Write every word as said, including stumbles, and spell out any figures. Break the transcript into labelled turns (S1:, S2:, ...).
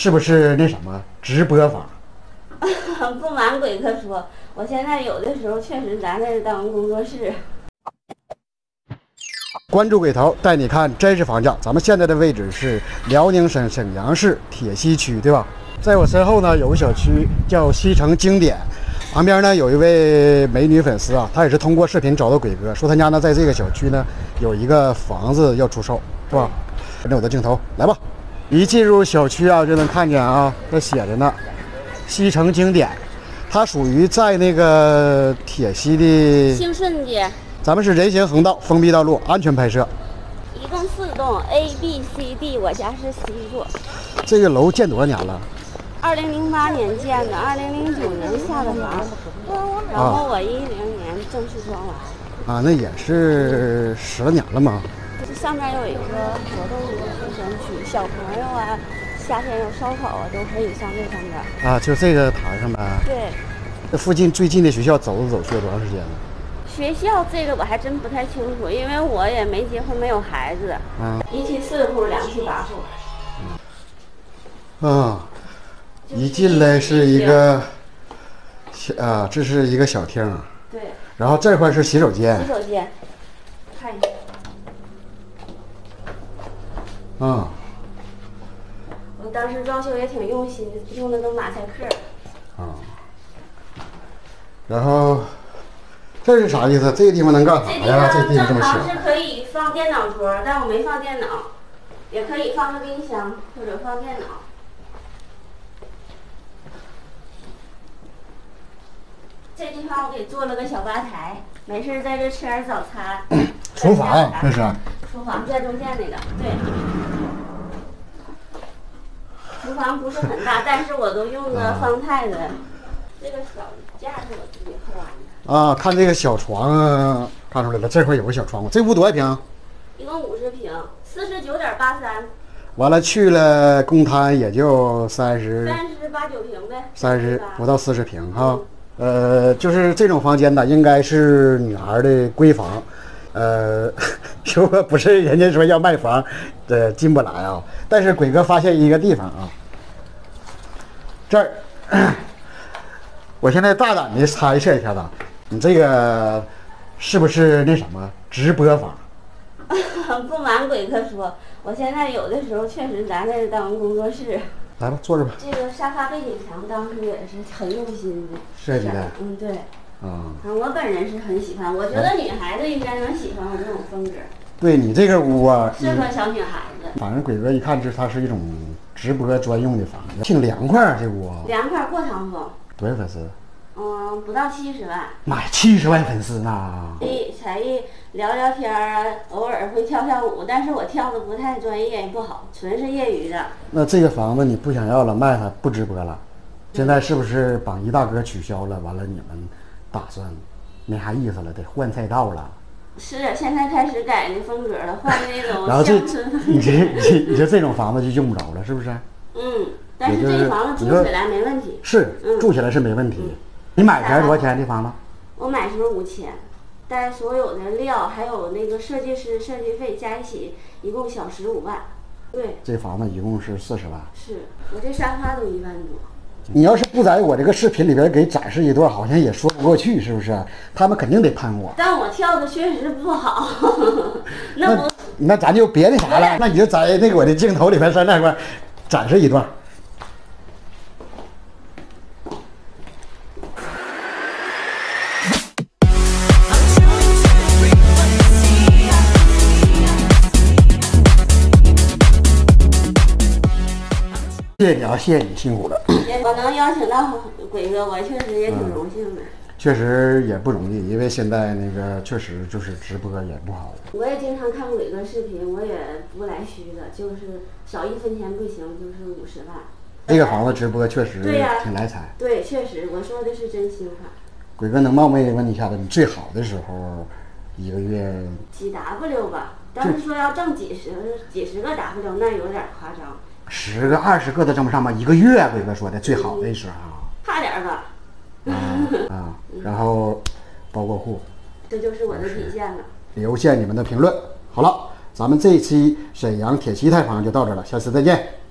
S1: 是不是那什么直播房？
S2: 不瞒鬼哥说，我现在有的时候确实咱这当工作室。
S1: 关注鬼头，带你看真实房价。咱们现在的位置是辽宁省沈阳市铁西区，对吧？在我身后呢，有个小区叫西城经典，旁边呢有一位美女粉丝啊，她也是通过视频找到鬼哥，说他家呢在这个小区呢有一个房子要出售，是吧？跟着我的镜头来吧。一进入小区啊，就能看见啊，这写着呢，西城经典，它属于在那个铁西的
S2: 兴顺街。
S1: 咱们是人行横道，封闭道路，安全拍摄。
S2: 一共四栋 A B C D， 我家是 C 座。
S1: 这个楼建多少年了？
S2: 二零零八年建的，二零零九年下的房，然后我一零年正式装完。
S1: 啊，那也是十来年了吗？
S2: 这上面有一个活动的休闲区，小朋友啊，夏天有烧烤啊，都可以上这上面。
S1: 啊，就这个台上呗。
S2: 对。
S1: 这附近最近的学校走着走需要多长时间呢？
S2: 学校这个我还真不太清楚，因为我也没结婚，没有孩子。嗯。一期四户，两期八户。
S1: 嗯。啊，一进来是一个，啊，这是一个小厅。
S2: 对。
S1: 然后这块是洗手间。
S2: 洗手间。看一下。
S1: 嗯。
S2: 我当时装修也挺用心，用的都马赛克。
S1: 啊。然后。这是啥意思？这个地方能干啥呀？这地方这么小。
S2: 正常是可以放电脑桌，但我没放电脑，也可以放个冰箱或者放电脑。这地方我给做了个小吧台，没事在这吃点早餐。
S1: 厨房这是。
S2: 厨房在中间那个，对。厨房不是很大，但是我都用的方太的。这个小架是我自己铺完的。
S1: 啊，看这个小床啊，看出来了，这块有个小窗户。这屋多少平？
S2: 一共五十平，四十九点八三。
S1: 完了去了公摊也就三十。
S2: 三十八九平呗。
S1: 三十不到四十平哈。嗯、呃，就是这种房间呢，应该是女孩的闺房。呃，如果不是人家说要卖房，呃，进不来啊。但是鬼哥发现一个地方啊，这儿，我现在大胆的猜测一下子。你这个是不是那什么直播房？
S2: 不瞒鬼哥说，我现在有的时候确实咱这当工作室。
S1: 来吧，坐着吧。
S2: 这个沙发背景墙当时也是很用心的
S1: 设计的。
S2: 嗯，对。
S1: 啊、
S2: 嗯。我本人是很喜欢，我觉得女孩子应该能喜欢我这种风格。
S1: 对你这个屋啊，
S2: 适合小女孩子。
S1: 反正鬼哥一看，这它是一种直播专用的房子，挺凉快啊，这屋。
S2: 凉快过堂风。
S1: 多少粉丝？
S2: 嗯，不到七十万。
S1: 妈呀，七十万粉丝呢！
S2: 一才艺聊聊天啊，偶尔会跳跳舞，但是我跳的不太专业，也不好，纯是业余的。
S1: 那这个房子你不想要了，卖它不直播了？现在是不是榜一大哥取消了？完了你们打算没啥意思了，得换赛道了？
S2: 是，现在开始改的风格了，换那种
S1: 然后这
S2: 乡村。
S1: 你这你你这这种房子就用不着了，是不是？
S2: 嗯，但是这房子住起来没问题。
S1: 是，嗯、住起来是没问题。嗯、你买前多少钱？这房子？
S2: 我买时候五千，带所有的料还有那个设计师设计费加一起，一共小十五万。对。这
S1: 房子一共是四十万。
S2: 是我这沙发都一万多。
S1: 你要是不在我这个视频里边给展示一段，好像也说不过去，是不是？他们肯定得喷我。
S2: 但我跳的确实不好。那不
S1: 那咱就别那啥了，那你就在那个我的镜头里边在那块展示一段。谢谢你啊，谢谢你辛苦了。
S2: 我能邀请到鬼哥，我确实也挺荣幸的。嗯、
S1: 确实也不容易，因为现在那个确实就是直播也不好。
S2: 我也经常看鬼哥视频，我也不来虚的，就是少一分钱不行，就是五十万。
S1: 这个房子直播确实挺来财。
S2: 对、啊，对，确实，我说的是真心话。
S1: 鬼哥能冒昧问你一下子，你最好的时候一个月
S2: 几 W 吧？当时说要挣几十几十个 W， 那有点夸张。
S1: 十个二十个都挣不上吗？一个月鬼哥说的最好的时候，
S2: 差点吧。
S1: 啊啊，然后包过户，
S2: 这就是我的底线了。
S1: 留下你们的评论。好了，咱们这一期沈阳铁西太房就到这了，下次再见。